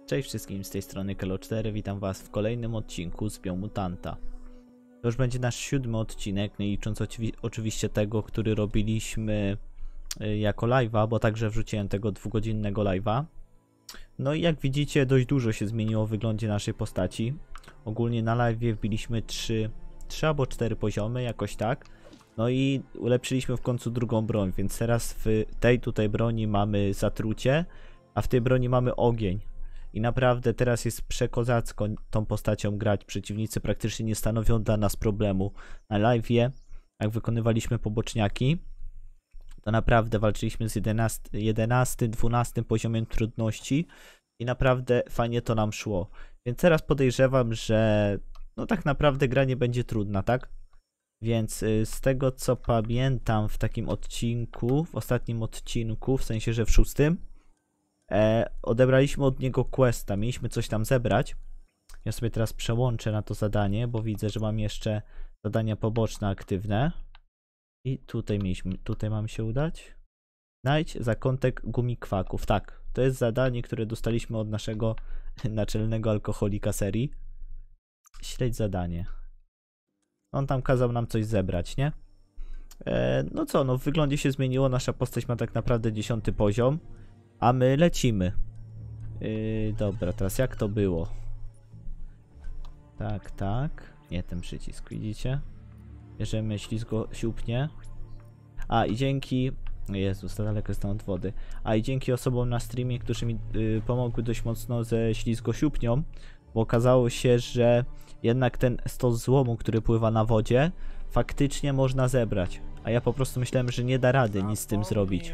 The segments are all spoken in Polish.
Cześć wszystkim, z tej strony Kelo4, witam was w kolejnym odcinku z Biomutanta. To już będzie nasz 7. odcinek, nie licząc oczywiście tego, który robiliśmy jako live'a, bo także wrzuciłem tego 2-godzinnego live'a. No i jak widzicie, dość dużo się zmieniło w wyglądzie naszej postaci. Ogólnie na live'ie wbiliśmy 3 albo 4 poziomy, jakoś tak. No i ulepszyliśmy w końcu drugą broń, więc teraz w tej tutaj broni mamy zatrucie, a w tej broni mamy ogień. I naprawdę teraz jest przekozacko tą postacią grać. Przeciwnicy praktycznie nie stanowią dla nas problemu. Na live'ie, jak wykonywaliśmy poboczniaki, to naprawdę walczyliśmy z 11, 12 poziomem trudności i naprawdę fajnie to nam szło. Więc teraz podejrzewam, że no tak naprawdę gra nie będzie trudna, tak? Więc z tego co pamiętam w takim odcinku, w ostatnim odcinku, w sensie, że w 6, odebraliśmy od niego questa, mieliśmy coś tam zebrać. Ja sobie teraz przełączę na to zadanie, bo widzę, że mam jeszcze zadania poboczne aktywne. I tutaj mam się udać. Znajdź zakątek gumikwaków. Tak, to jest zadanie, które dostaliśmy od naszego naczelnego alkoholika serii. Śledź zadanie. On tam kazał nam coś zebrać, nie? No co, no w wyglądzie się zmieniło, nasza postać ma tak naprawdę 10. poziom. A my lecimy. Dobra, teraz jak to było? Tak, tak. Nie ten przycisk, widzicie? Bierzemy ślizgo siupnie. A i dzięki... Jezus, to daleko jestem od wody. A i dzięki osobom na streamie, którzy mi pomogły dość mocno ze ślizgosiupnią, bo okazało się, że jednak ten stos złomu, który pływa na wodzie, faktycznie można zebrać. A ja po prostu myślałem, że nie da rady nic z tym zrobić.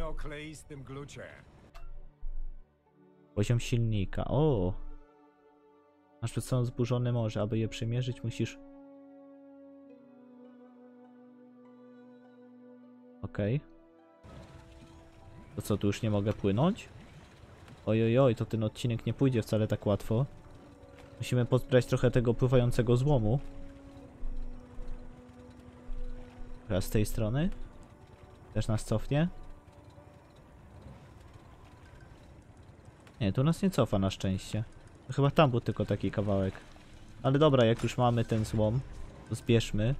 Poziom silnika. O! Masz przed sobą zburzone morze. Aby je przemierzyć, musisz... Okej. To co, tu już nie mogę płynąć? Ojojoj, to ten odcinek nie pójdzie wcale tak łatwo. Musimy pozbierać trochę tego pływającego złomu. Teraz z tej strony. Też nas cofnie. Nie, tu nas nie cofa na szczęście. To chyba tam był tylko taki kawałek. Ale dobra, jak już mamy ten złom, to zbierzmy.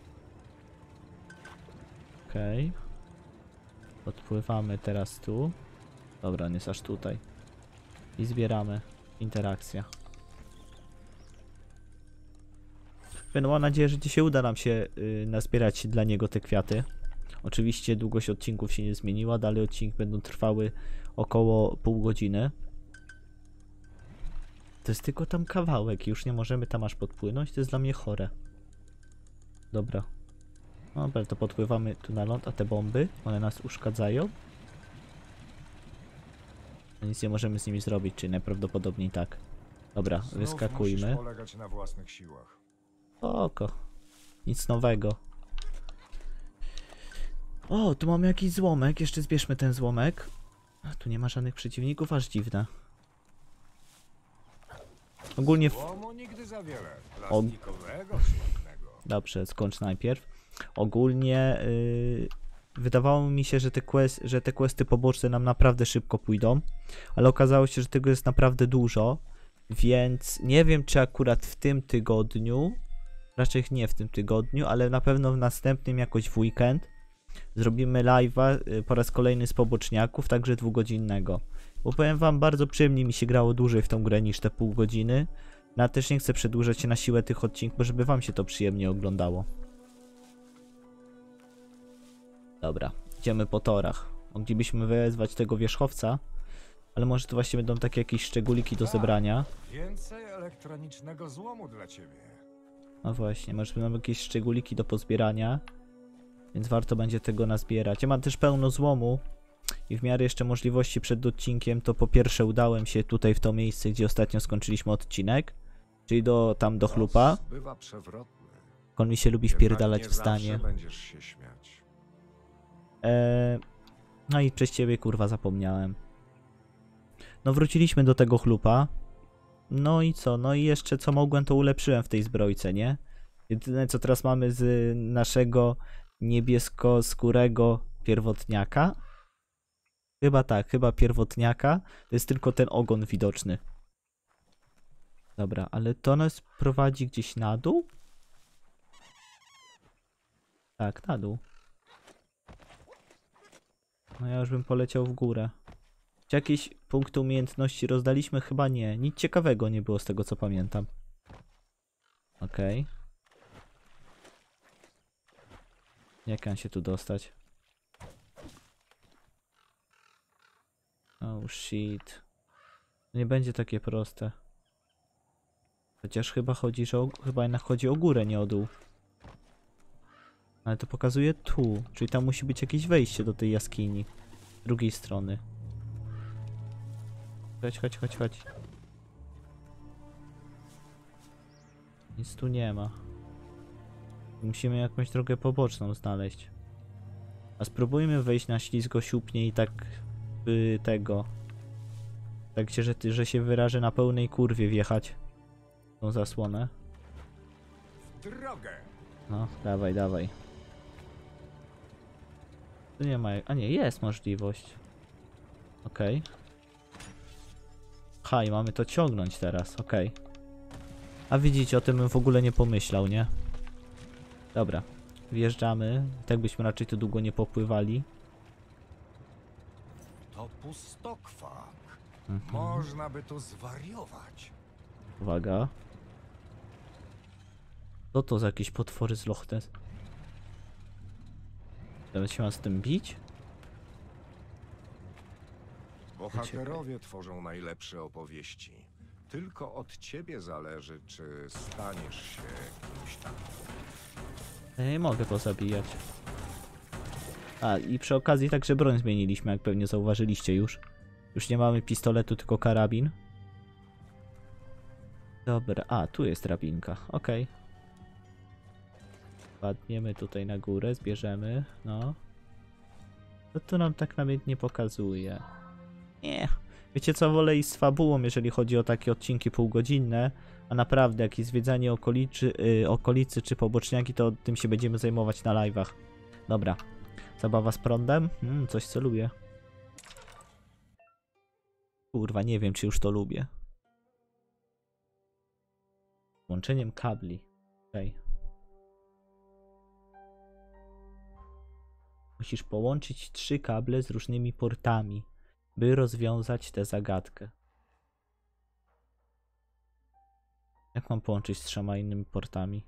Okej. Podpływamy teraz tu. Dobra, on jest aż tutaj. I zbieramy. Interakcja. No, mam nadzieję, że dzisiaj uda nam się nazbierać dla niego te kwiaty. Oczywiście długość odcinków się nie zmieniła. Dalej odcinki będą trwały około pół godziny. To jest tylko tam kawałek i już nie możemy tam aż podpłynąć. To jest dla mnie chore. Dobra. Dobra, to podpływamy tu na ląd, a te bomby, one nas uszkadzają. No nic nie możemy z nimi zrobić, czyli najprawdopodobniej tak. Dobra, wyskakujmy. Polegać na własnych siłach. Oko. Nic nowego. O, tu mamy jakiś złomek. Jeszcze zbierzmy ten złomek. A, tu nie ma żadnych przeciwników, aż dziwne. Ogólnie... Nigdy za wiele. Plastikowego, świetnego. Dobrze, skończ najpierw. Ogólnie wydawało mi się, że te questy poboczne nam naprawdę szybko pójdą. Ale okazało się, że tego jest naprawdę dużo. Więc nie wiem, czy akurat w tym tygodniu... Raczej nie w tym tygodniu, ale na pewno w następnym jakoś w weekend zrobimy live'a po raz kolejny z poboczniaków, także 2-godzinnego. Bo powiem wam, bardzo przyjemnie mi się grało dłużej w tą grę niż te pół godziny. No a też nie chcę przedłużać się na siłę tych odcinków, żeby wam się to przyjemnie oglądało. Dobra, idziemy po torach. Moglibyśmy wezwać tego wierzchowca, ale może to właśnie będą takie jakieś szczególiki do zebrania. Więcej elektronicznego złomu dla ciebie. No właśnie, może będą jakieś szczególiki do pozbierania, więc warto będzie tego nazbierać. Ja mam też pełno złomu i w miarę jeszcze możliwości przed odcinkiem, to po pierwsze udałem się tutaj w to miejsce, gdzie ostatnio skończyliśmy odcinek, czyli tam do chlupa. Bywa przewrotny. On mi się lubi wpierdalać w zdanie. Będziesz się śmiać. No i przez ciebie kurwa zapomniałem. No wróciliśmy do tego chlupa. No i co? No i jeszcze co mogłem, to ulepszyłem w tej zbrojce, nie? Jedyne co teraz mamy z naszego niebieskoskórego pierwotniaka. Chyba tak, chyba pierwotniaka. To jest tylko ten ogon widoczny. Dobra, ale to nas prowadzi gdzieś na dół? Tak, na dół. No ja już bym poleciał w górę. Czy jakieś punkty umiejętności rozdaliśmy? Chyba nie. Nic ciekawego nie było z tego, co pamiętam. Okej. Jak mam się tu dostać? Oh shit. Nie będzie takie proste. Chociaż chyba chodzi, że chyba jednak chodzi o górę, nie o dół. Ale to pokazuje tu. Czyli tam musi być jakieś wejście do tej jaskini. Z drugiej strony. Chodź, chodź, chodź, chodź. Nic tu nie ma. Musimy jakąś drogę poboczną znaleźć. A spróbujmy wejść na ślizgo siupnie i tak tego. Tak się, że się wyrażę, na pełnej kurwie wjechać. Tą zasłonę. W drogę! No, dawaj, dawaj. Tu nie ma. A nie, jest możliwość. Okej. Haj, mamy to ciągnąć teraz, okej. A widzicie, o tym bym w ogóle nie pomyślał, nie? Dobra, wjeżdżamy. Tak byśmy raczej tu długo nie popływali. To pustokwak. Mhm. Można by tu zwariować. Uwaga. Co to za jakieś potwory z Loch Ness? Nawet się ma z tym bić? Bohaterowie tworzą najlepsze opowieści. Tylko od ciebie zależy, czy staniesz się kimś tam. Ja nie mogę pozabijać. A, i przy okazji także broń zmieniliśmy, jak pewnie zauważyliście już. Już nie mamy pistoletu, tylko karabin. Dobra, a, tu jest drabinka, okej. Padniemy tutaj na górę, zbierzemy, no. To tu nam tak namiętnie pokazuje. Nie, wiecie co, wolę iść z fabułą, jeżeli chodzi o takie odcinki półgodzinne, a naprawdę jakieś zwiedzanie okolicy czy poboczniaki, to tym się będziemy zajmować na live'ach. Dobra, zabawa z prądem? Coś co lubię. Kurwa, nie wiem czy już to lubię. Łączeniem kabli, okej. Musisz połączyć 3 kable z różnymi portami, by rozwiązać tę zagadkę. Jak mam połączyć z 3 innymi portami?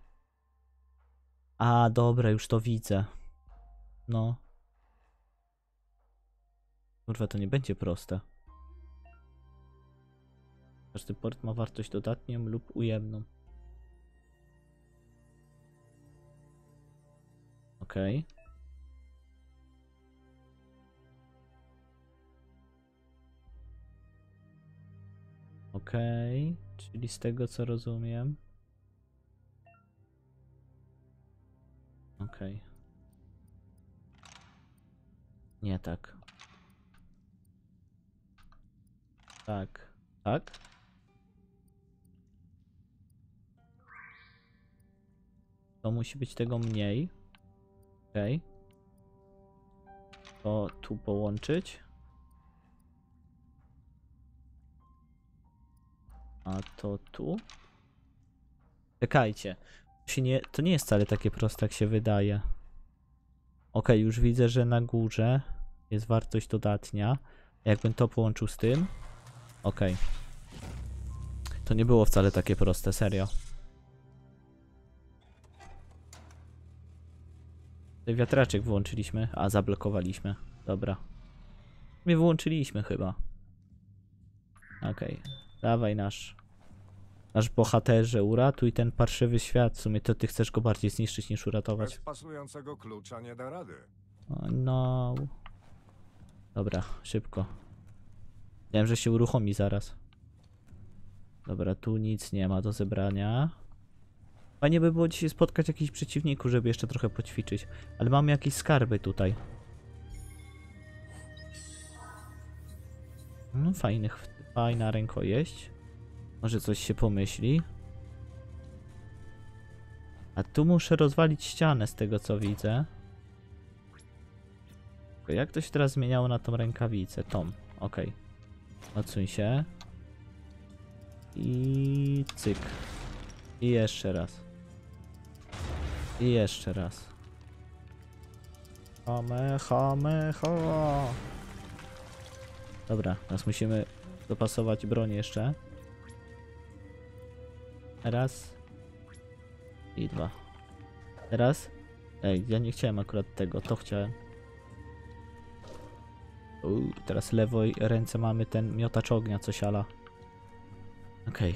A, dobra, już to widzę. No. Kurwa, to nie będzie proste. Każdy port ma wartość dodatnią lub ujemną. Okej. Okej, czyli z tego co rozumiem. Okej. Nie tak. Tak. Tak? To musi być tego mniej. Okej. To tu połączyć. A to tu? Czekajcie. To nie jest wcale takie proste, jak się wydaje. Okej, już widzę, że na górze jest wartość dodatnia. Jakbym to połączył z tym. Okej. To nie było wcale takie proste, serio. Ten wiatraczek wyłączyliśmy, a zablokowaliśmy. Dobra. My wyłączyliśmy chyba. Okej. Dawaj nasz bohaterze, uratuj ten parszywy świat. W sumie to ty chcesz go bardziej zniszczyć niż uratować. Bez pasującego klucza nie da rady. O, no. Dobra, szybko. Wiem, że się uruchomi zaraz. Dobra, tu nic nie ma do zebrania. Fajnie by było dzisiaj spotkać jakichś przeciwników, żeby jeszcze trochę poćwiczyć. Ale mamy jakieś skarby tutaj. No fajna rękojeść. Może coś się pomyśli. A tu muszę rozwalić ścianę z tego co widzę. Jak to się teraz zmieniało na tą rękawicę? Tom, okej. Odsuń się. I Cyk. I jeszcze raz. I jeszcze raz. Kamehameha. Dobra, teraz musimy dopasować broń jeszcze. Raz. I dwa. Teraz. Ej, ja nie chciałem akurat tego, to chciałem. Teraz lewej ręce mamy ten miotacz ognia, coś ala. Okej.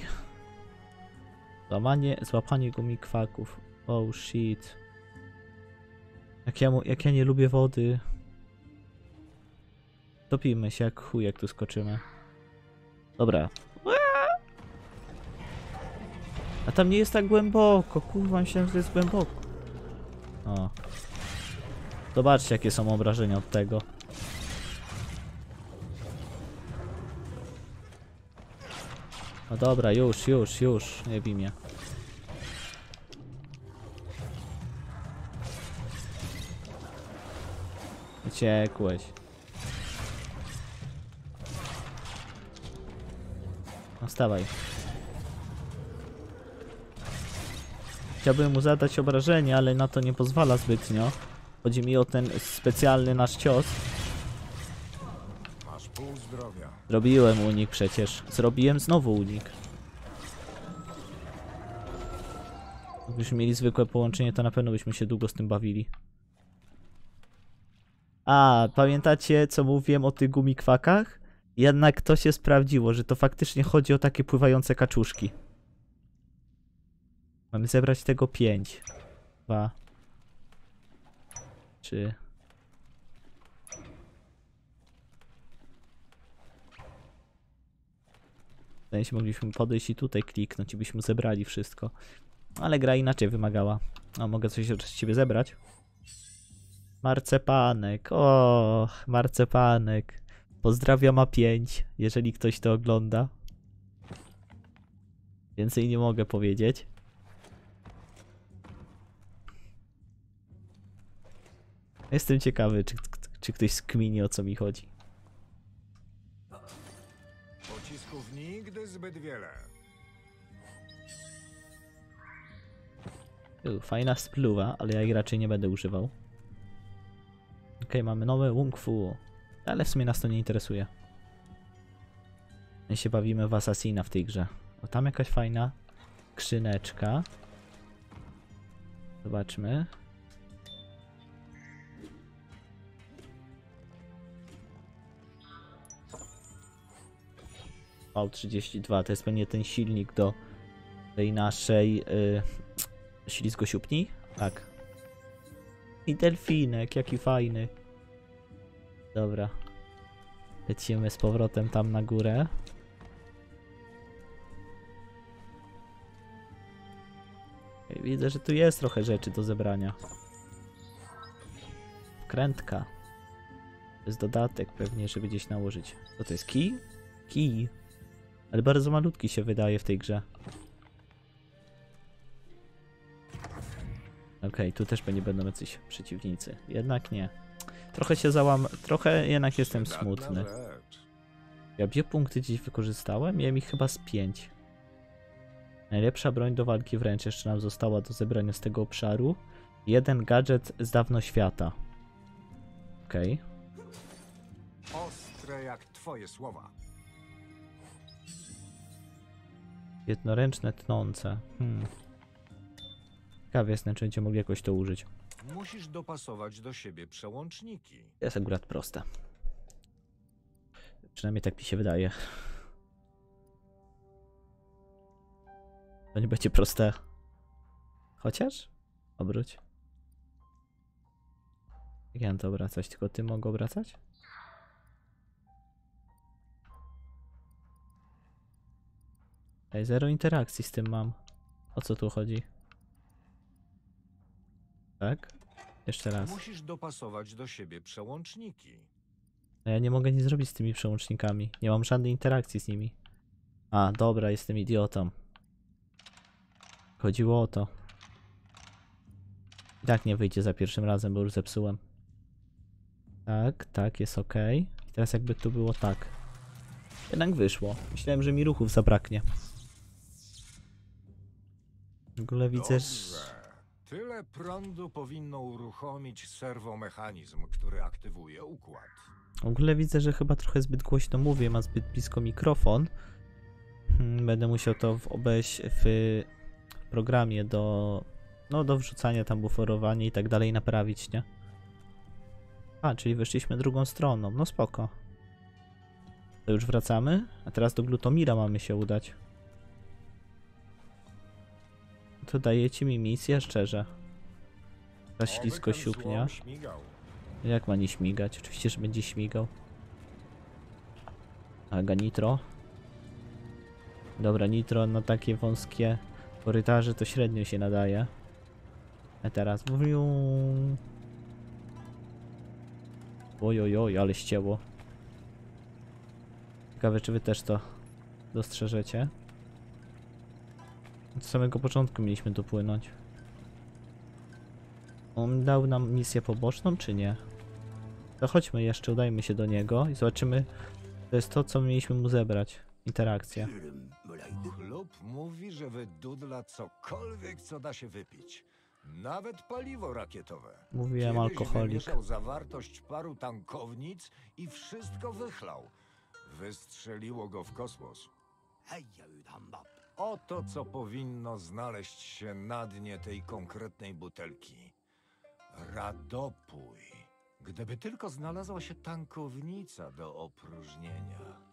Złapanie gumikwaków. Oh shit. Jak ja nie lubię wody. Topimy się jak chuj, jak tu skoczymy. Dobra. A tam nie jest tak głęboko. Kurwa, myślałem, że to jest głęboko. O. Zobaczcie, jakie są obrażenia od tego. No dobra, już. Nie bij mnie. Uciekłeś. No wstawaj. Chciałbym mu zadać obrażenie, ale na to nie pozwala zbytnio. Chodzi mi o ten specjalny nasz cios. Masz pół zdrowia. Zrobiłem unik przecież. Zrobiłem znowu unik. Gdybyśmy mieli zwykłe połączenie, to na pewno byśmy się długo z tym bawili. A, pamiętacie, co mówiłem o tych gumikwakach? Jednak to się sprawdziło, że to faktycznie chodzi o takie pływające kaczuszki. Mamy zebrać tego 5. 2. 3. W sensie mogliśmy podejść i tutaj kliknąć i byśmy zebrali wszystko. Ale gra inaczej wymagała. A mogę coś od ciebie zebrać? Marcepanek. O, marcepanek. Pozdrawiam A5, jeżeli ktoś to ogląda. Więcej nie mogę powiedzieć. Jestem ciekawy, czy ktoś skmini, o co mi chodzi. Pocisków nigdy zbyt wiele. Fajna spluwa, ale ja jej raczej nie będę używał. Okej, mamy nowe Wung Fu. Ale w sumie nas to nie interesuje. My się bawimy w Assassina w tej grze. O, tam jakaś fajna skrzyneczka. Zobaczmy. V32 to jest pewnie ten silnik do tej naszej ślizgosiupni? Tak. I delfinek, jaki fajny. Dobra. Lecimy z powrotem tam na górę. Widzę, że tu jest trochę rzeczy do zebrania. Wkrętka. To jest dodatek pewnie, żeby gdzieś nałożyć. Co to jest? Kij? Kij. Ale bardzo malutki się wydaje w tej grze. Okej, tu też pewnie będą jacyś przeciwnicy. Jednak nie. Trochę się trochę jednak jestem smutny. Ja biopunkty dziś wykorzystałem? Miałem ich chyba z 5. Najlepsza broń do walki wręcz jeszcze nam została do zebrania z tego obszaru. Jeden gadżet z dawno świata. Okej. Ostre jak twoje słowa. Jednoręczne tnące. Ciekawie jestem, czy będziemy mogli jakoś to użyć. Musisz dopasować do siebie przełączniki. Jest akurat proste. Przynajmniej tak mi się wydaje. To nie będzie proste. Chociaż? Obróć. Jak ja mam to obracać? Tylko ty mogę obracać? Ej, zero interakcji z tym mam. O co tu chodzi? Tak? Jeszcze raz. Musisz dopasować do siebie przełączniki. No ja nie mogę nic zrobić z tymi przełącznikami. Nie mam żadnej interakcji z nimi. A, dobra, jestem idiotą. Chodziło o to. I tak nie wyjdzie za pierwszym razem, bo już zepsułem. Tak, tak, jest ok. I teraz jakby tu było tak. Jednak wyszło. Myślałem, że mi ruchów zabraknie. W ogóle widzę, Dobrze. Tyle prądu powinno uruchomić serwomechanizm, który aktywuje układ. że chyba trochę zbyt głośno mówię, mam zbyt blisko mikrofon. Będę musiał to w programie do wrzucania tam buforowania i tak dalej naprawić, nie? A, czyli wyszliśmy drugą stroną, no spoko. To już wracamy, a teraz do Glutomira mamy się udać. To dajecie mi misję, szczerze. Ta ślisko siupnia. Jak ma nie śmigać? Oczywiście, że będzie śmigał. Aga, nitro. Dobra, nitro na takie wąskie korytarze to średnio się nadaje. A teraz... Ojojoj, ale ścięło. Ciekawe, czy wy też to dostrzeżecie. Od samego początku mieliśmy dopłynąć. On dał nam misję poboczną, czy nie? To chodźmy jeszcze, udajmy się do niego i zobaczymy. To jest to, co mieliśmy mu zebrać. Interakcja. Chlub mówi, że wydudla cokolwiek, co da się wypić. Nawet paliwo rakietowe. Mówiłem, Kiedyś alkoholik. wymieszał zawartość paru tankownic i wszystko wychlał. Wystrzeliło go w kosmos. Oto co powinno znaleźć się na dnie tej konkretnej butelki. Radopój. Gdyby tylko znalazła się tankownica do opróżnienia.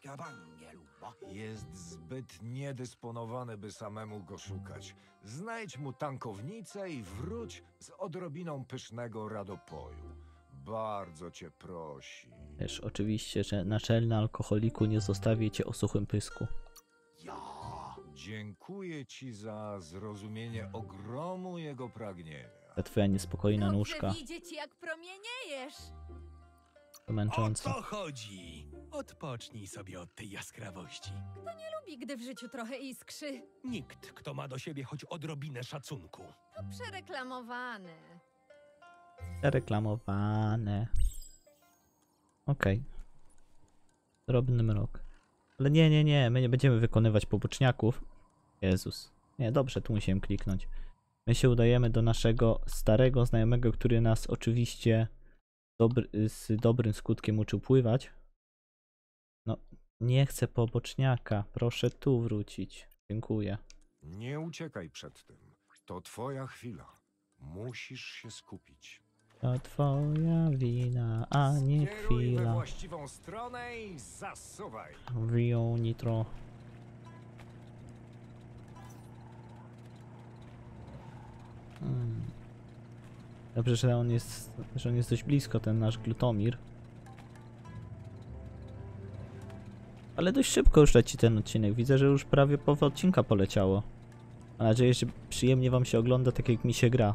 Jest zbyt niedysponowany, by samemu go szukać. Znajdź mu tankownicę i wróć z odrobiną pysznego radopoju. Bardzo cię prosi. Wiesz, oczywiście, że naczelny alkoholiku nie zostawię cię o suchym pysku. Dziękuję ci za zrozumienie ogromu jego pragnienia. Ta twoja niespokojna nóżka. Dobrze widzieć, jak promieniejesz. To O męczące. co chodzi? Odpocznij sobie od tej jaskrawości. Lubi, gdy w życiu trochę iskrzy. Nikt, kto ma do siebie choć odrobinę szacunku. To przereklamowane. Reklamowane. Okej. Drobny mrok. Ale nie, my nie będziemy wykonywać poboczniaków. Jezus. Nie, dobrze, tu musiałem kliknąć. My się udajemy do naszego starego znajomego, który nas oczywiście z dobrym skutkiem uczył pływać. No, nie chcę poboczniaka. Proszę tu wrócić. Dziękuję. Nie uciekaj przed tym. To twoja chwila. Musisz się skupić. To twoja wina, a nie Skieruj we chwila. właściwą stronę i zasuwaj. Rio Nitro. Dobrze, że on jest dość blisko, ten nasz Glutomir. Ale dość szybko już leci ten odcinek. Widzę, że już prawie połowa odcinka poleciało. Mam nadzieję, że przyjemnie wam się ogląda, tak jak mi się gra.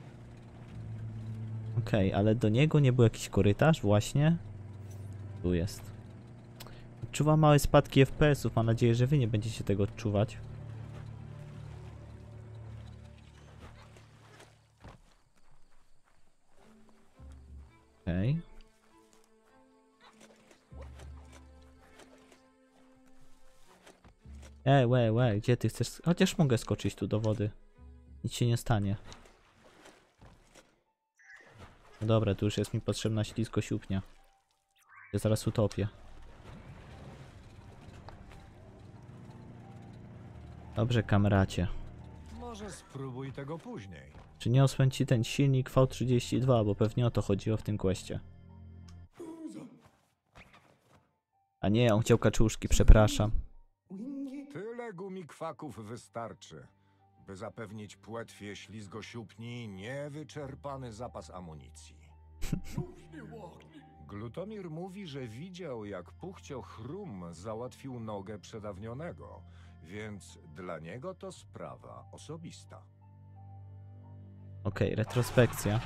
Okej, ale do niego nie był jakiś korytarz właśnie? Tu jest. Odczuwam małe spadki FPS-ów. Mam nadzieję, że wy nie będziecie tego odczuwać. Okej. Łe, gdzie ty chcesz? Chociaż mogę skoczyć tu do wody. Nic się nie stanie. No dobra, tu już jest mi potrzebna ślisko siupnia. Ja zaraz utopię. Dobrze, kamracie. Może spróbuj tego później. Przyniosłem ci ten silnik V32, bo pewnie o to chodziło w tym questie. A nie, on chciał kaczuszki, przepraszam. Tyle gumikwaków wystarczy, by zapewnić płetwie ślizgosiupni niewyczerpany zapas amunicji. Glutomir mówi, że widział, jak Puchcio Chrum załatwił nogę przedawnionego, więc dla niego to sprawa osobista. Okej, retrospekcja.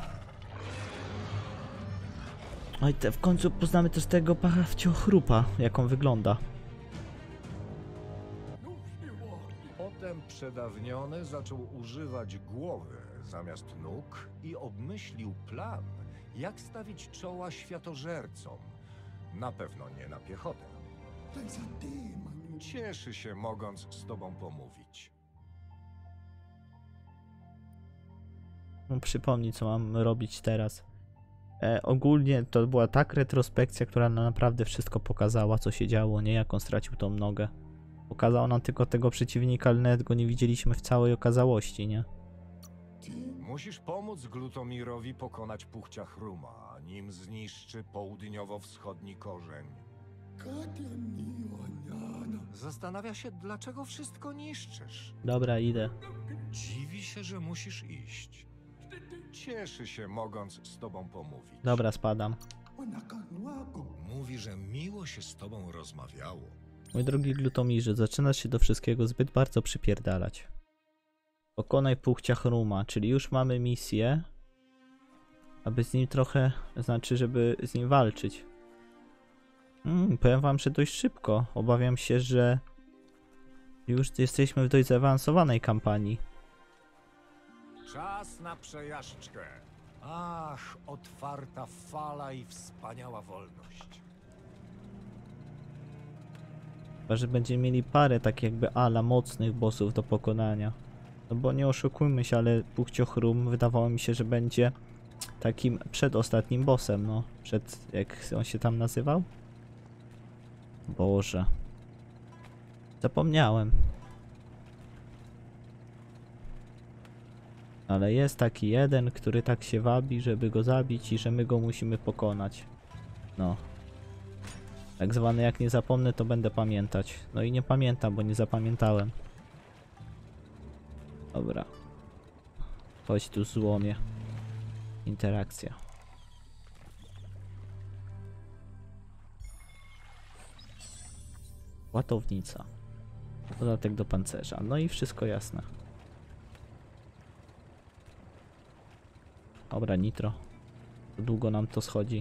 Oj, w końcu poznamy też tego Puchcio-Chrupa, jak on wygląda. Potem przedawniony zaczął używać głowy zamiast nóg i obmyślił plan, jak stawić czoła światożercom. Na pewno nie na piechotę. Cieszy się, mogąc z tobą pomówić. No, przypomnij, co mam robić teraz. Ogólnie to była tak retrospekcja, która nam naprawdę wszystko pokazała, co się działo, nie? Jak on stracił tą nogę. Pokazała nam tylko tego przeciwnika, ale nawet go nie widzieliśmy w całej okazałości, nie? Musisz pomóc Glutomirowi pokonać Puchcia Chruma, nim zniszczy południowo-wschodni korzeń. Zastanawia się, dlaczego wszystko niszczysz. Dobra, idę. Dziwi się, że musisz iść. Cieszy się, mogąc z tobą pomówić. Dobra, spadam. Mówi, że miło się z tobą rozmawiało. Mój drogi Glutomirze, zaczynasz się do wszystkiego zbyt bardzo przypierdalać. Pokonaj Puchcia Chruma, czyli już mamy misję, aby z nim trochę, znaczy, żeby z nim walczyć. Powiem wam, że dość szybko. Obawiam się, że już jesteśmy w dość zaawansowanej kampanii. Czas na przejażdżkę. Ach, otwarta fala i wspaniała wolność. Chyba, że będziemy mieli parę tak jakby ala mocnych bossów do pokonania. No bo nie oszukujmy się, ale Puchciochrum wydawało mi się, że będzie takim przedostatnim bossem, no. Jak on się tam nazywał? Boże. Zapomniałem. Ale jest taki jeden, który tak się wabi, żeby go zabić i że my go musimy pokonać. No. Tak zwany, jak nie zapomnę, to będę pamiętać. No i nie pamiętam, bo nie zapamiętałem. Dobra. Chodź tu, złomie. Interakcja. Łatownica. Dodatek do pancerza. No i wszystko jasne. Dobra, nitro. Długo nam to schodzi.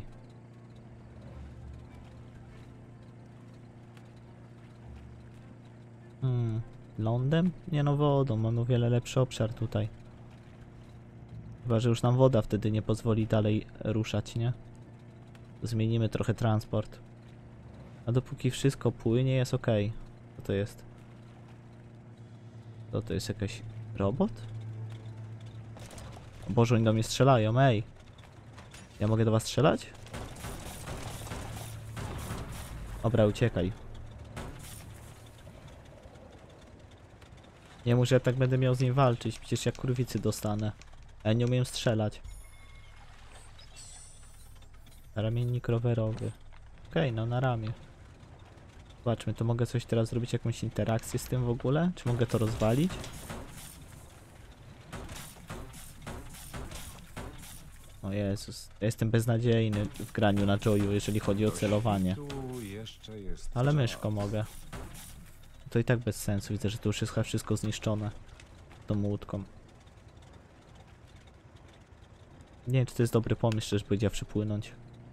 Lądem? Nie no, wodą. Mamy o wiele lepszy obszar tutaj. Chyba, że już nam woda wtedy nie pozwoli dalej ruszać, nie? Zmienimy trochę transport. A dopóki wszystko płynie, jest ok. Co to jest? Co to jest, jakiś robot? O Boże, oni do mnie strzelają, ej! Ja mogę do was strzelać? Dobra, uciekaj. Nie mów, że ja tak będę miał z nim walczyć, przecież ja kurwicy dostanę. A ja nie umiem strzelać. Ramiennik rowerowy. Okej, no na ramię. Zobaczmy, to mogę coś teraz zrobić, jakąś interakcję z tym w ogóle? Czy mogę to rozwalić? O Jezus, ja jestem beznadziejny w graniu na Joyu, jeżeli chodzi o celowanie. Tu jeszcze jest Ale czas. myszką mogę. To i tak bez sensu, widzę, że tu już jest chyba wszystko zniszczone. Tą łódką. Nie wiem, czy to jest dobry pomysł, żeby powiedział przypłynąć.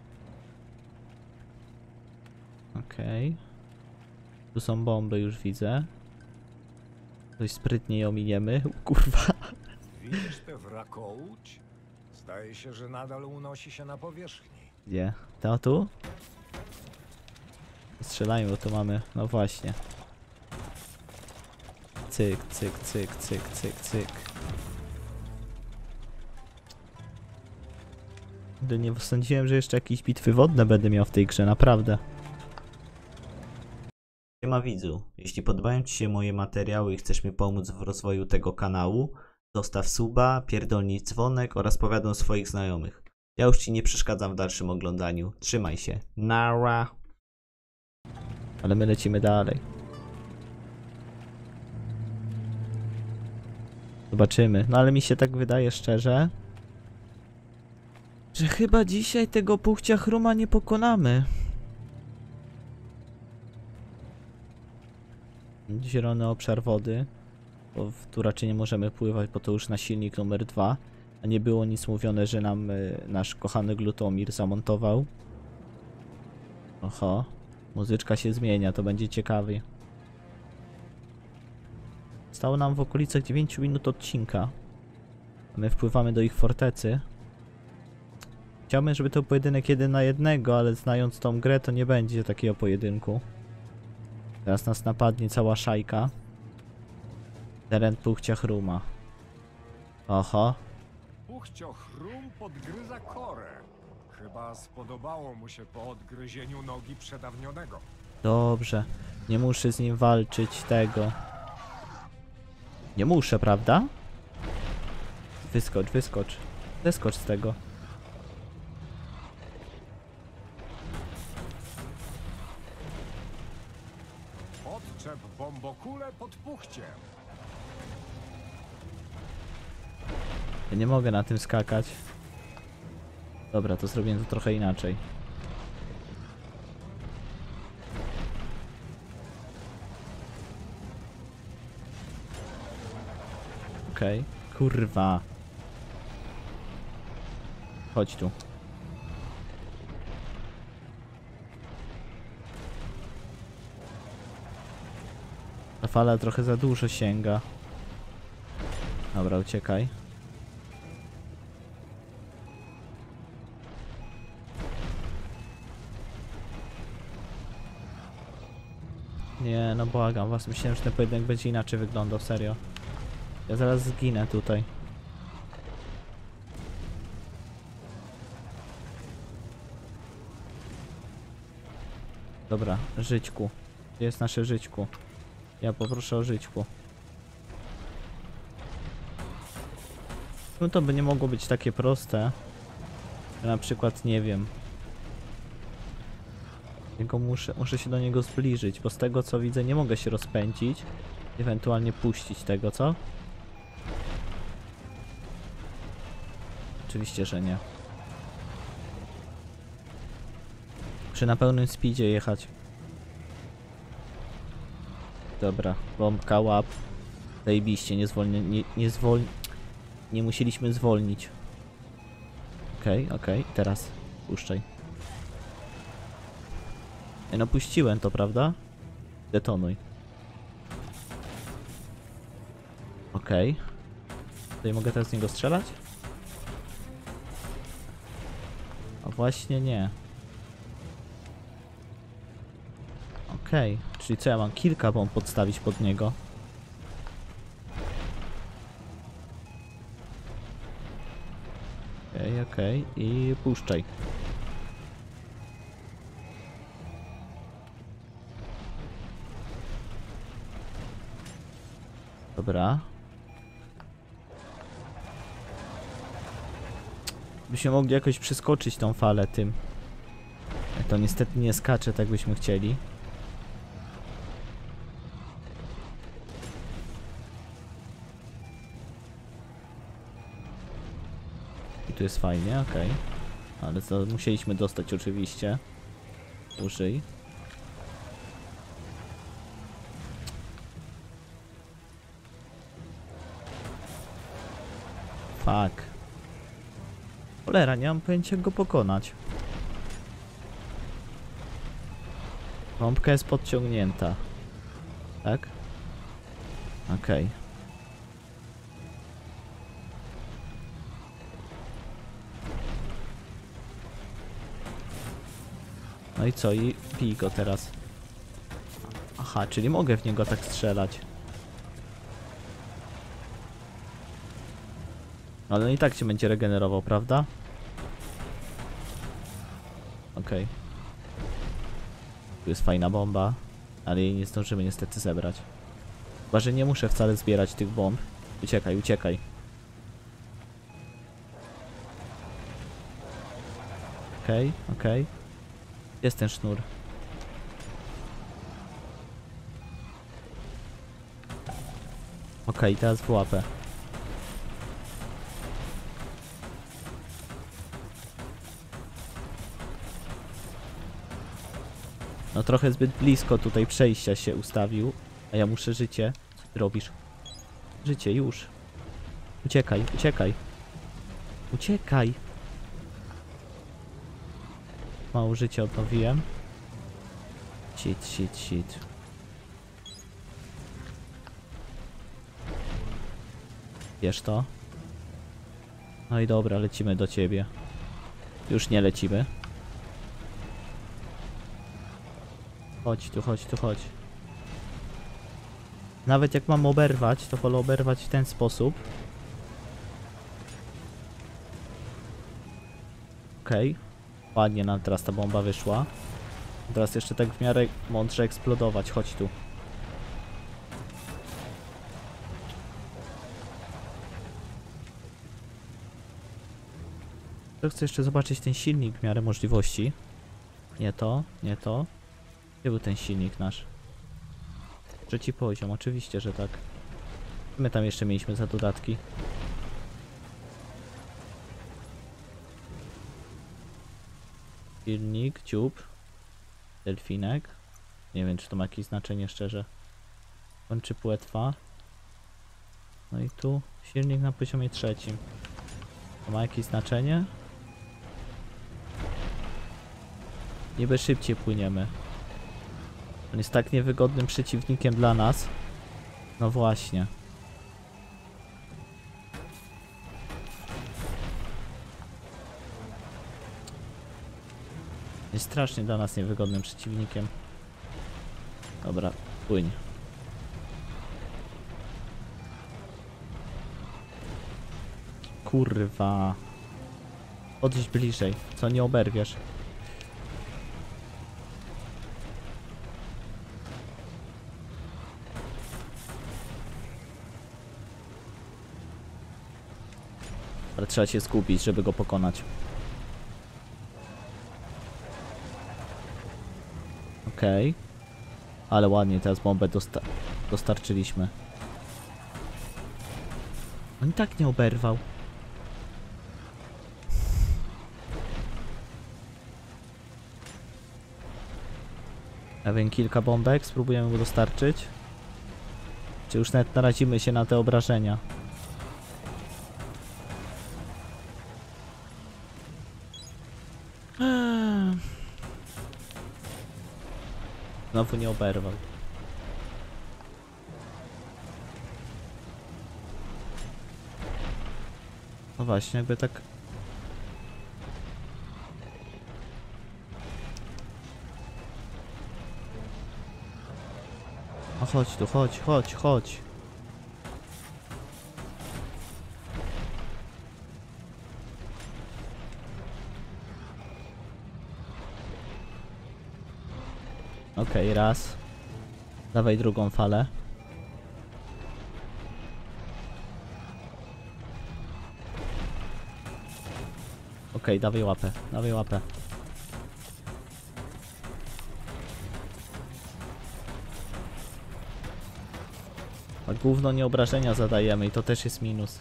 Okej. Tu są bomby, już widzę. Dość sprytnie je ominiemy. Kurwa. Widzisz tę wrakołć? Zdaje się, że nadal unosi się na powierzchni. Gdzie? To tu? Strzelają, bo tu mamy... No właśnie. Cyk, cyk, cyk, cyk, cyk, cyk. Nie sądziłem, że jeszcze jakieś bitwy wodne będę miał w tej grze, naprawdę. Siema widzu, jeśli podobają ci się moje materiały i chcesz mi pomóc w rozwoju tego kanału, zostaw suba, pierdolnij dzwonek oraz powiadom swoich znajomych. Ja już ci nie przeszkadzam w dalszym oglądaniu. Trzymaj się. Nara. Ale my lecimy dalej. Zobaczymy. No ale mi się tak wydaje szczerze, że chyba dzisiaj tego Puchcia Chruma nie pokonamy. Zielony obszar wody. Bo tu raczej nie możemy pływać, bo to już na silnik numer 2. A nie było nic mówione, że nam nasz kochany Glutomir zamontował. Oho. Muzyczka się zmienia, to będzie ciekawie. Stało nam w okolicach 9 minut odcinka. A my wpływamy do ich fortecy. Chciałbym, żeby to był pojedynek 1 na 1, ale znając tą grę, to nie będzie takiego pojedynku. Teraz nas napadnie cała szajka. Teren Puchcia Chruma. Oho. paznokciochrum podgryza korę. Chyba spodobało mu się po odgryzieniu nogi przedawnionego. Dobrze. Nie muszę z nim walczyć tego. Nie muszę, prawda? Wyskocz, wyskocz. Wyskocz z tego. Odczep bombokulę pod puchciem. Ja nie mogę na tym skakać. Dobra, to zrobię to trochę inaczej. Okej. Kurwa. Chodź tu. Ta fala trochę za dużo sięga. Dobra, uciekaj. Nie, no błagam was, myślałem, że ten pojedynek będzie inaczej wyglądał, serio. Ja zaraz zginę tutaj. Dobra, żyćku. Gdzie jest nasze żyćku? Ja poproszę o żyćku. No to by nie mogło być takie proste. Ja na przykład nie wiem. Muszę się do niego zbliżyć, bo z tego co widzę nie mogę się rozpędzić. Ewentualnie puścić tego, co? Oczywiście, że nie. Muszę na pełnym speedzie jechać. Dobra, bombka, łap. Zajebiście, nie musieliśmy zwolnić. Okej, teraz puszczaj. No puściłem to, prawda? Detonuj. Okej. Tutaj mogę teraz z niego strzelać? A właśnie nie. Okej. Czyli co, ja mam kilka bomb podstawić pod niego? Okej. I puszczaj. Dobra. Byśmy mogli jakoś przeskoczyć tą falę tym. To niestety nie skacze tak byśmy chcieli. I tu jest fajnie, okej. Ale to musieliśmy dostać oczywiście. Użyj. Fuck. Cholera, nie mam pojęcia jak go pokonać. Bombka jest podciągnięta. Tak? Okej. No i co? I bij go teraz. Aha, czyli mogę w niego tak strzelać. Ale on i tak się będzie regenerował, prawda? Okej. Tu jest fajna bomba, ale jej nie zdążymy niestety zebrać. Chyba, że nie muszę wcale zbierać tych bomb. Uciekaj, uciekaj. Okej. Jest ten sznur. Okej, teraz w łapę. No trochę zbyt blisko tutaj przejścia się ustawił. A ja muszę życie. Co ty robisz? Życie, już. Uciekaj, uciekaj. Uciekaj. Mało życia odnowiłem. Shit. Wiesz to? No i dobra, lecimy do ciebie. Już nie lecimy. Chodź tu, chodź. Nawet jak mam oberwać, to wolę oberwać w ten sposób. Okej. Ładnie nam teraz ta bomba wyszła. Teraz jeszcze tak w miarę mądrze eksplodować. Chodź tu. To chcę jeszcze zobaczyć ten silnik w miarę możliwości. Nie to, nie to. Gdzie był ten silnik nasz? Trzeci poziom, oczywiście, że tak. My tam jeszcze mieliśmy za dodatki. Silnik, dziób. Delfinek. Nie wiem, czy to ma jakieś znaczenie, szczerze. Kończy płetwa. No i tu silnik na poziomie 3. To ma jakieś znaczenie? Niby szybciej płyniemy. On jest tak niewygodnym przeciwnikiem dla nas. No właśnie. Jest strasznie dla nas niewygodnym przeciwnikiem. Dobra, płyń. Kurwa. Podjdź bliżej, co nie oberwiesz. Ale trzeba się skupić, żeby go pokonać. Okej. Ale ładnie teraz bombę dostarczyliśmy. On i tak nie oberwał. Ja wiem, kilka bombek, spróbujemy go dostarczyć. Czy już nawet narazimy się na te obrażenia? Znowu nie oberwał. No właśnie, jakby tak... No chodź tu, chodź, chodź, chodź. Okej, raz. Dawaj drugą falę. Okej, dawaj łapę, dawaj łapę. A gówno nie obrażenia zadajemy i to też jest minus.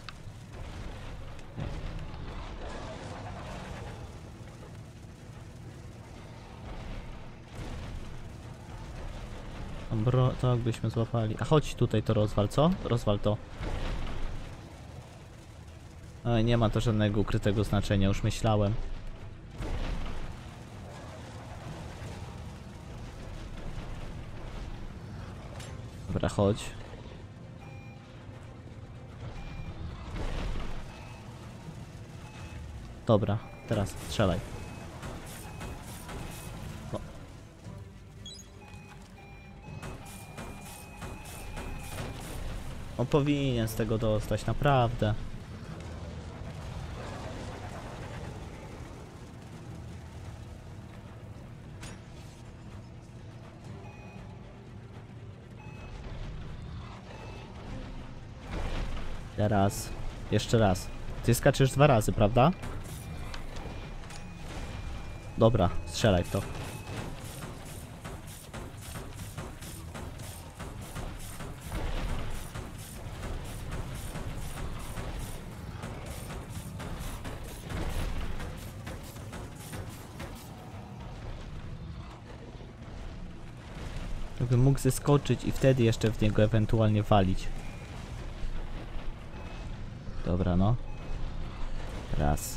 Bro, to jakbyśmy złapali. A chodź tutaj to rozwal, co? Rozwal to. Oj, nie ma to żadnego ukrytego znaczenia, już myślałem. Dobra, chodź. Dobra, teraz strzelaj. No. On powinien z tego dostać, naprawdę. Teraz. Jeszcze raz. Ty skaczesz 2 razy, prawda? Dobra, strzelaj w to. Jakbym mógł zeskoczyć i wtedy jeszcze w niego ewentualnie walić. Dobra, no. Raz.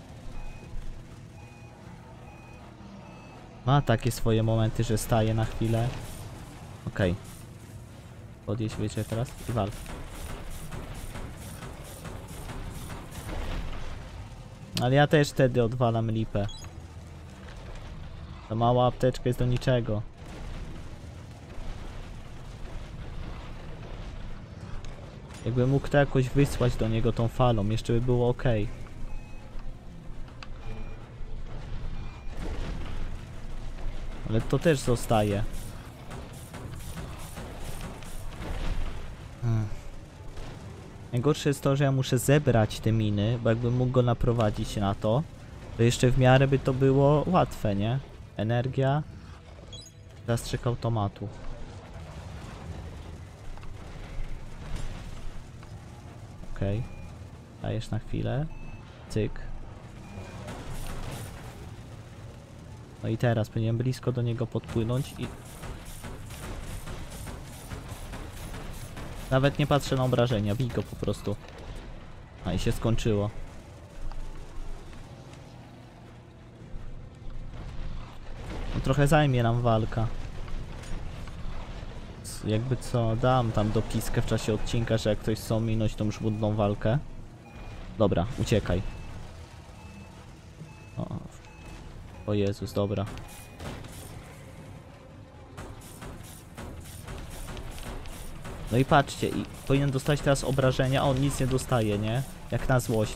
Ma takie swoje momenty, że staje na chwilę. Okej. Podjedź, wiecie, teraz i wal. Ale ja też wtedy odwalam lipę. Ta mała apteczka jest do niczego. Jakbym mógł to jakoś wysłać do niego tą falą, jeszcze by było ok. Ale to też zostaje. Najgorsze jest to, że ja muszę zebrać te miny, bo jakbym mógł go naprowadzić na to, to jeszcze w miarę by to było łatwe, nie? Energia. Zastrzyk automatu. Okej. Dajesz na chwilę. Cyk. No i teraz powinienem blisko do niego podpłynąć i... Nawet nie patrzę na obrażenia, bij go po prostu. A i się skończyło. No trochę zajmie nam walka. Jakby co, dam tam dopiskę w czasie odcinka, że jak ktoś chce ominąć tą żmudną walkę. Dobra, uciekaj. O Jezus, dobra. No i patrzcie, i powinien dostać teraz obrażenia, a on nic nie dostaje, nie? Jak na złość.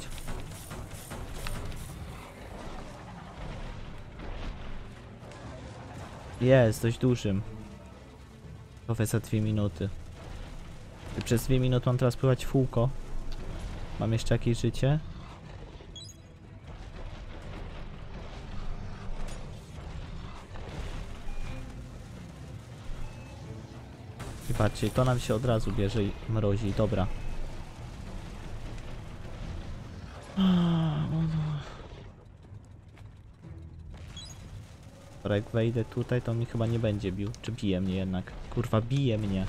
Jest, dość dużym. Prawie za 2 minuty. I przez 2 minuty mam teraz pływać w kółko. Mam jeszcze jakieś życie? I patrzcie, to nam się od razu bierze i mrozi, dobra. Dobra, jak wejdę tutaj, to mi chyba nie będzie bił. Czy bije mnie jednak? Kurwa, bije mnie.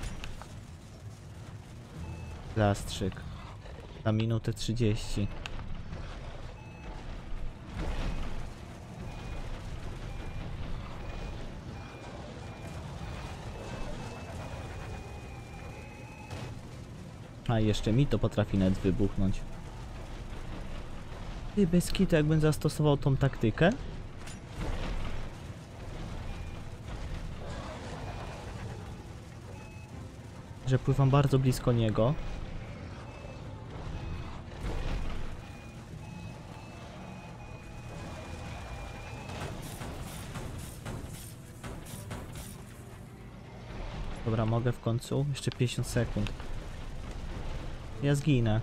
Zastrzyk. Na minutę 30. A jeszcze mi to potrafi nawet wybuchnąć. Ty, bez kitu, jakbym zastosował tą taktykę. Że pływam bardzo blisko niego. Dobra, mogę w końcu? Jeszcze 50 sekund. Ja zginę.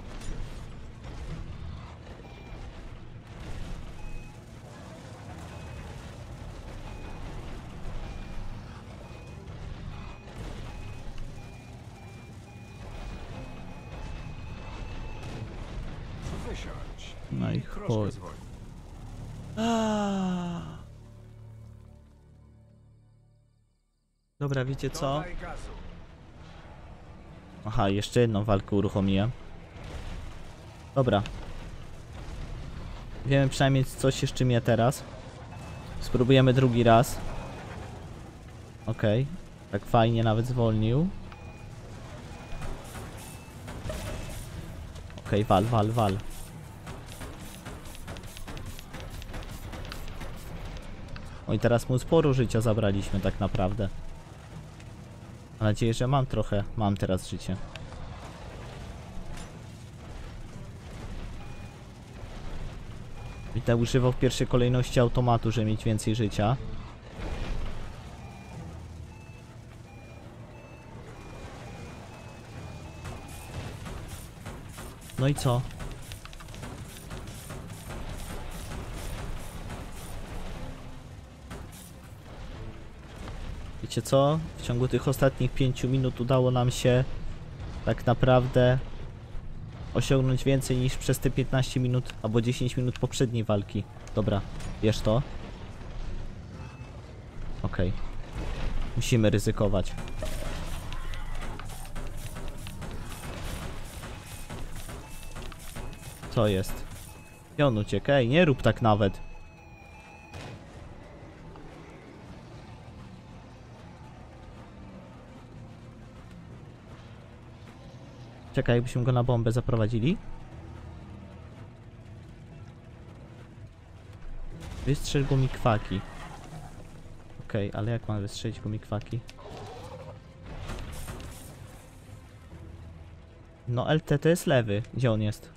Wysiądź. No i troszkę chuj. zwolnij. Dobra, wiecie co? Dodaj gazu. Aha, jeszcze jedną walkę uruchomiłem. Dobra. Wiemy przynajmniej coś jeszcze mnie teraz. Spróbujemy drugi raz. Okej. Tak fajnie nawet zwolnił. Okej, wal. Oj, teraz mu sporo życia zabraliśmy tak naprawdę. Mam nadzieję, że mam trochę. Mam teraz życie. Będę używał w pierwszej kolejności automatu, żeby mieć więcej życia. No i co? Wiecie co? W ciągu tych ostatnich 5 minut udało nam się tak naprawdę osiągnąć więcej niż przez te 15 minut albo 10 minut poprzedniej walki. Dobra, bierz to. Okej. Musimy ryzykować. Co jest? I on uciekł. Ej, nie rób tak nawet. Czekaj, jakbyśmy go na bombę zaprowadzili. Wystrzel gumikwaki. Okej, ale jak mam wystrzelić gumikwaki? No LT to jest lewy. Gdzie on jest?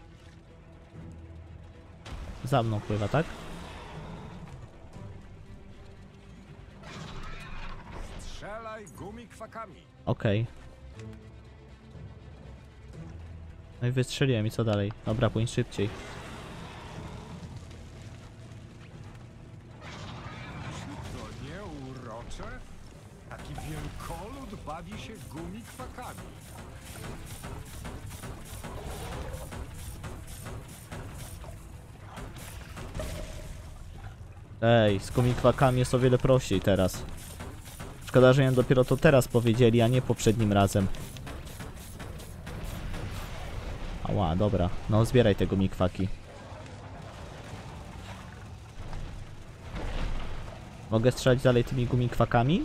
Za mną pływa, tak? gumikwakami. Okej. No i wystrzeliłem i co dalej? Dobra, płyń szybciej. To nie urocze? Taki wielkolud bawi się gumikwakami. Ej, z gumikwakami jest o wiele prościej teraz. Szkoda, że im dopiero to teraz powiedzieli, a nie poprzednim razem. Ała, dobra. No zbieraj te gumikwaki. Mogę strzelać dalej tymi gumikwakami?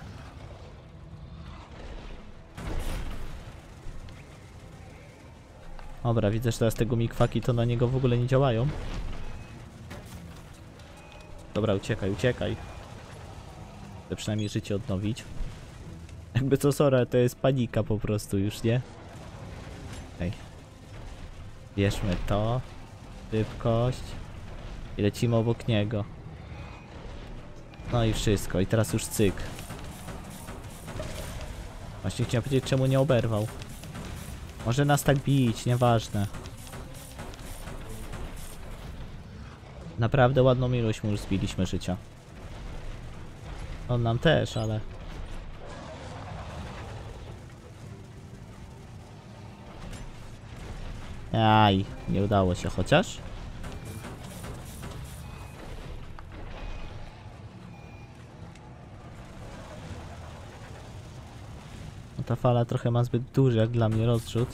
Dobra, widzę, że teraz te gumikwaki to na niego w ogóle nie działają. Dobra, uciekaj, uciekaj. Chcę przynajmniej życie odnowić. Jakby co, sorry, to jest panika po prostu już, nie? Ej. Bierzmy to. Szybkość. I lecimy obok niego. No i wszystko. I teraz już cyk. Właśnie chciałem powiedzieć, czemu nie oberwał. Może nas tak bić, nieważne. Naprawdę ładną ilość mu już zbiliśmy życia. On nam też, ale... Aj, nie udało się chociaż. No ta fala trochę ma zbyt duży jak dla mnie rozrzut.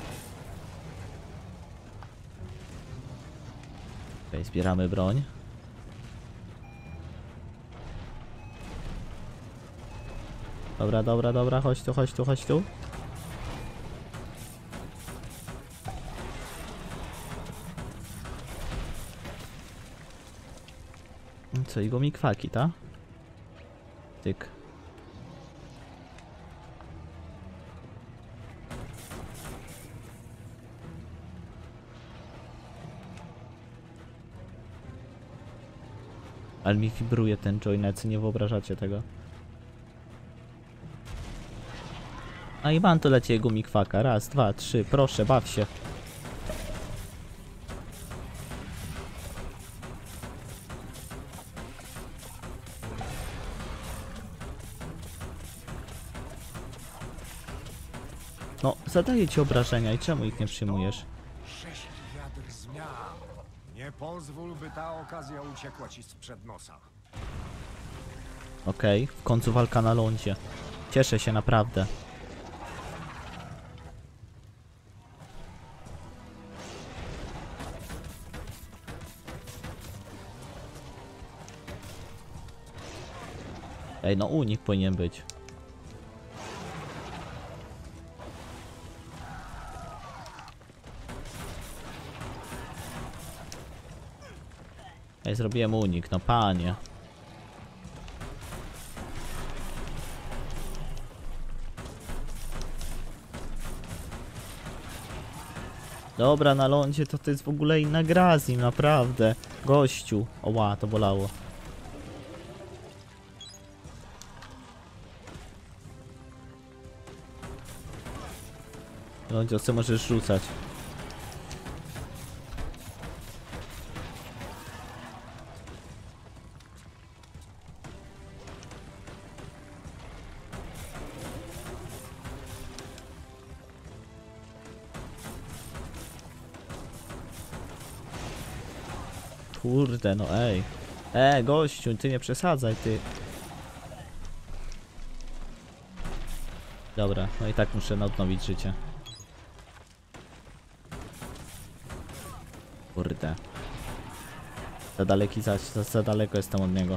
Okej, zbieramy broń. Dobra, dobra, dobra, chodź tu, chodź tu, chodź tu. Co, i gumikwaki, ta? Tyk. Ale mi wibruje ten joynet, nie wyobrażacie tego. A i mam tu dla ciebie gumikwaka. Raz, dwa, trzy, proszę, baw się. No, zadaję ci obrażenia i czemu ich nie przyjmujesz? 6 wiatr zmian. Nie pozwól, by ta okazja uciekła ci sprzed nosa. Okej, w końcu walka na lądzie. Cieszę się naprawdę. Ej, no unik powinien być. Ej, zrobiłem unik, no panie. Dobra, na lądzie to jest w ogóle inna gra z nim, naprawdę. Gościu. Oła, to bolało. Na lądzie co możesz rzucać? Kurde, no ej. Gościu, ty nie przesadzaj, ty. Dobra, no i tak muszę odnowić życie. Kurde. Za daleki, za daleko jestem od niego.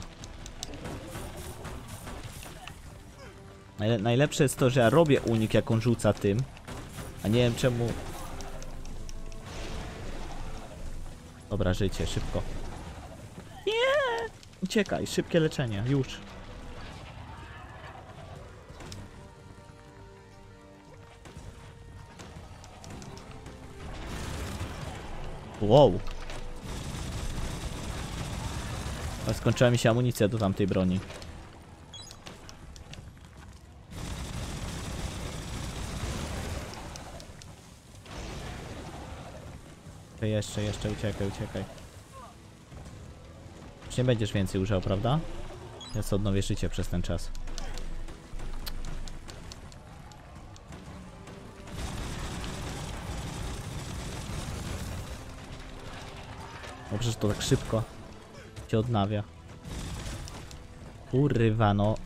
Najlepsze jest to, że ja robię unik, jak on rzuca tym. A nie wiem czemu... Dobra, życie, szybko. Nie! Uciekaj, szybkie leczenie, już. Wow. Skończyła mi się amunicja do tamtej broni. Jeszcze, uciekaj. Już nie będziesz więcej używał, prawda? Ja sobie odnowię życie przez ten czas. No przecież to tak szybko się odnawia. Kurwa no.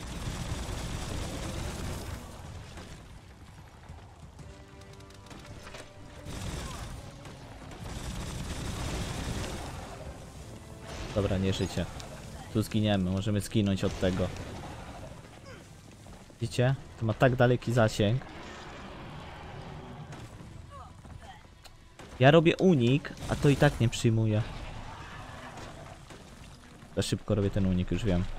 Dobra, nie życie. Tu zginiemy, możemy zginąć od tego. Widzicie? To ma tak daleki zasięg. Ja robię unik, a to i tak nie przyjmuje. Za szybko robię ten unik, już wiem.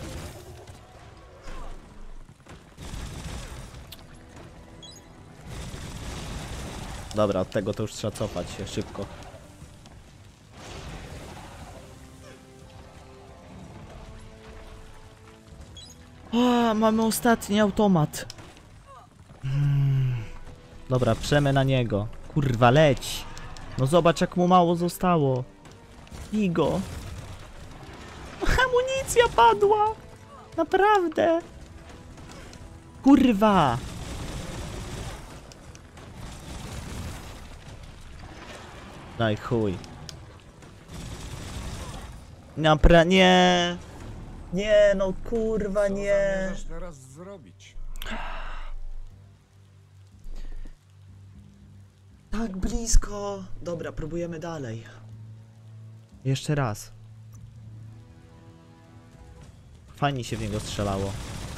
Dobra, od tego to już trzeba cofać się szybko. O, mamy ostatni automat. Dobra, przemy na niego. Kurwa, leć. No zobacz, jak mu mało zostało. Igo. Amunicja padła. Naprawdę. Kurwa. Daj chuj. Nie. Nie, no kurwa, Co nie. zamierzasz teraz zrobić? Tak blisko. Dobra, próbujemy dalej. Jeszcze raz. Fajnie się w niego strzelało.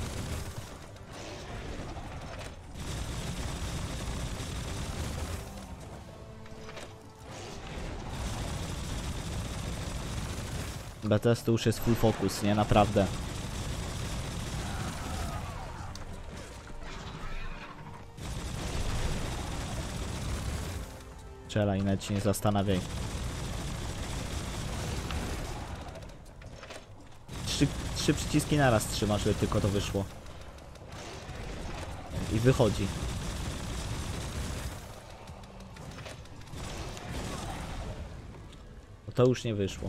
BTS to już jest full focus, nie? Naprawdę. Strzelaj, nawet się nie zastanawiaj. Trzy przyciski naraz trzymasz, żeby tylko to wyszło. I wychodzi. No to już nie wyszło.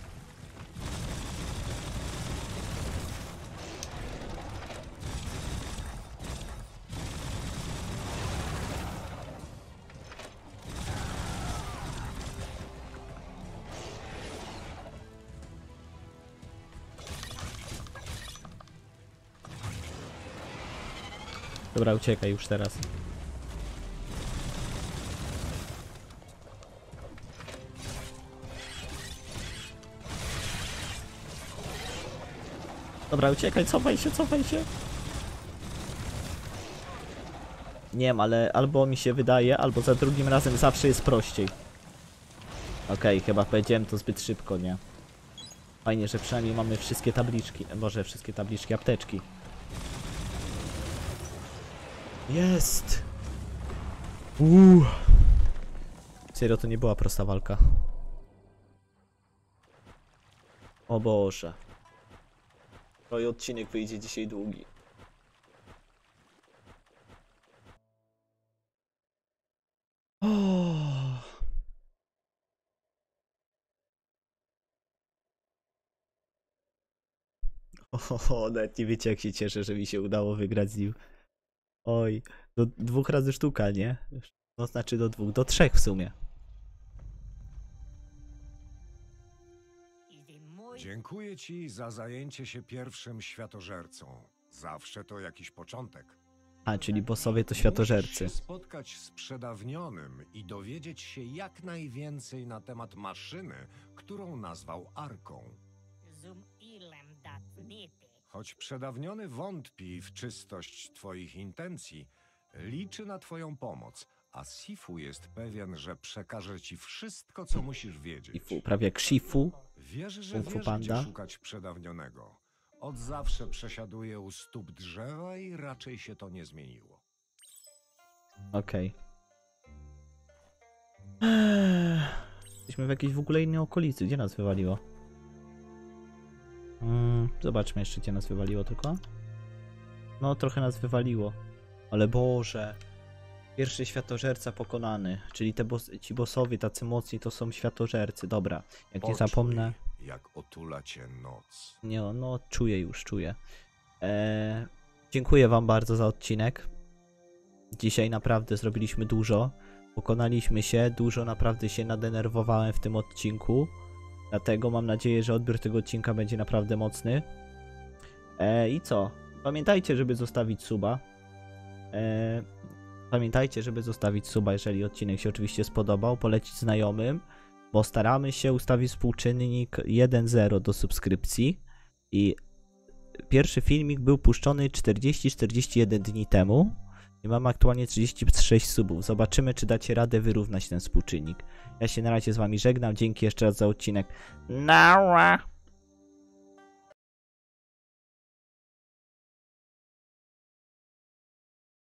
Dobra, uciekaj już teraz. Dobra, uciekaj, cofaj się. Nie wiem, ale albo mi się wydaje, albo za drugim razem zawsze jest prościej. Okej, chyba powiedziałem to zbyt szybko, nie? Fajnie, że przynajmniej mamy wszystkie tabliczki. Boże, wszystkie tabliczki, apteczki. Jest! Serio, to nie była prosta walka. O Boże. No i odcinek wyjdzie dzisiaj długi. Nawet nie wiecie, jak się cieszę, że mi się udało wygrać z nim. Oj, do 2 razy sztuka, nie? To znaczy do 2, do 3 w sumie. Dziękuję ci za zajęcie się pierwszym światożercą. Zawsze to jakiś początek. A, czyli bossowie to światożercy. Musisz się spotkać z przedawnionym i dowiedzieć się jak najwięcej na temat maszyny, którą nazwał Arką. Choć przedawniony wątpi w czystość twoich intencji, liczy na twoją pomoc, a Sifu jest pewien, że przekaże ci wszystko, co musisz wiedzieć. Shifu, prawie jak Shifu. Wierzy, że Kung Fu wiesz, Panda. gdzie szukać przedawnionego. Od zawsze przesiaduje u stóp drzewa i raczej się to nie zmieniło. Okej. Jesteśmy w jakiejś w ogóle innej okolicy. Gdzie nas wywaliło? Zobaczmy jeszcze, gdzie nas wywaliło tylko. No, trochę nas wywaliło. Ale Boże. Pierwszy światożerca pokonany, czyli ci bossowie tacy mocni to są światożercy. Dobra, jak nie Poczuj, zapomnę... jak otula cię noc. Nie, no czuję już, czuję. Dziękuję wam bardzo za odcinek. Dzisiaj naprawdę zrobiliśmy dużo. Pokonaliśmy się, dużo naprawdę się nadenerwowałem w tym odcinku. Dlatego mam nadzieję, że odbiór tego odcinka będzie naprawdę mocny. I co? Pamiętajcie, żeby zostawić suba. Pamiętajcie, żeby zostawić suba, jeżeli odcinek się oczywiście spodobał. Polecić znajomym, bo staramy się ustawić współczynnik 1.0 do subskrypcji. I pierwszy filmik był puszczony 40-41 dni temu. I mamy aktualnie 36 subów. Zobaczymy, czy dacie radę wyrównać ten współczynnik. Ja się na razie z wami żegnam. Dzięki jeszcze raz za odcinek. Nara!